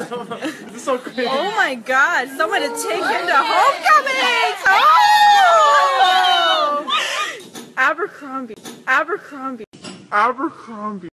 This is so crazy. Oh my God! Someone to take him to homecoming! Oh! Abercrombie. Abercrombie. Abercrombie.